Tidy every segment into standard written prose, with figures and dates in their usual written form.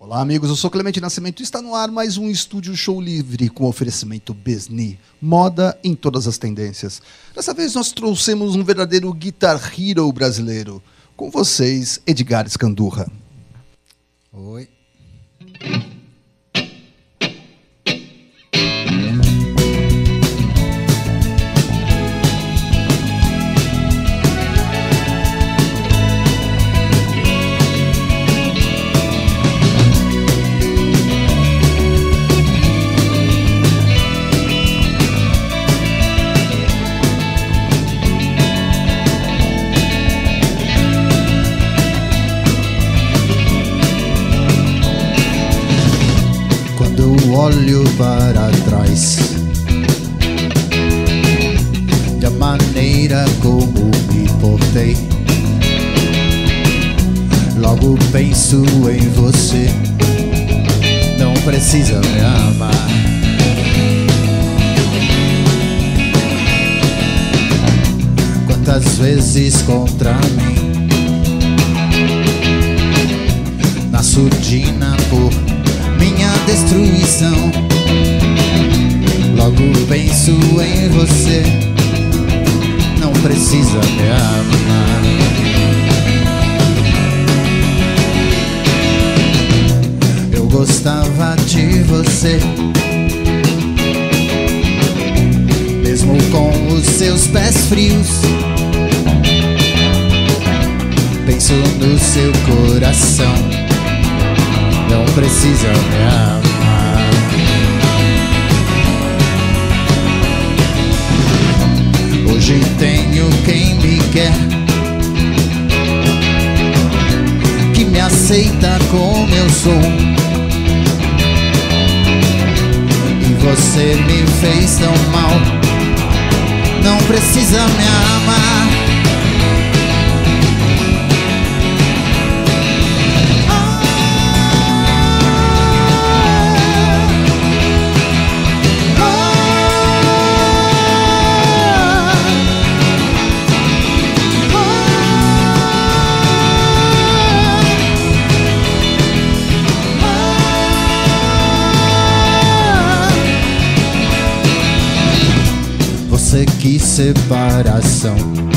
Olá, amigos, eu sou Clemente Nascimento e está no ar mais um Estúdio Show Livre com oferecimento Besni, moda em todas as tendências. Dessa vez nós trouxemos um verdadeiro Guitar Hero brasileiro. Com vocês, Edgar Escandurra. Oi. Olho para trás da maneira como me portei. Logo penso em você, não precisa me amar. Quantas vezes contra mim na surdina por minha destruição. Logo penso em você, não precisa me amar. Eu gostava de você, mesmo com os seus pés frios. Penso no seu coração, não precisa me amar. Hoje tenho quem me quer, que me aceita como eu sou. E você me fez tão mal, não precisa me amar. Que separação,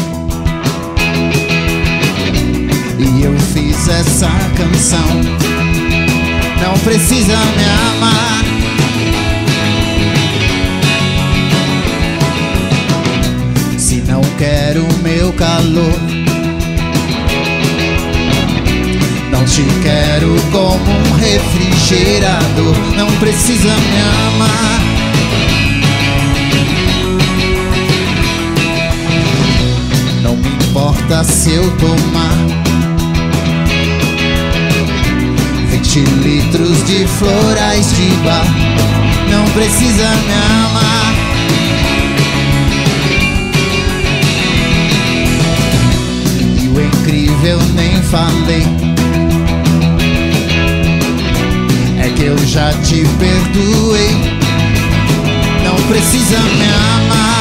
e eu fiz essa canção. Não precisa me amar. Se não quer o meu calor, não te quero como um refrigerador. Não precisa me amar. Não me importa se eu tomar 20 litros de florais de bar. Não precisa me amar. E o incrível nem falei, é que eu já te perdoei. Não precisa me amar.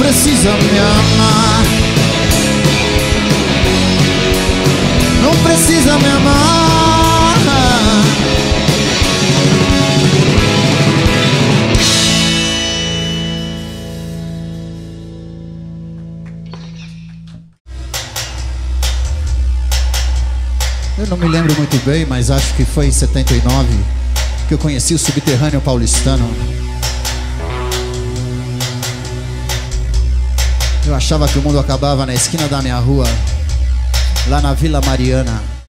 precisa me amar. Não precisa me amar. Eu não me lembro muito bem, mas acho que foi em 79 que eu conheci o Subterrâneo Paulistano. Eu achava que o mundo acabava na esquina da minha rua, lá na Vila Mariana.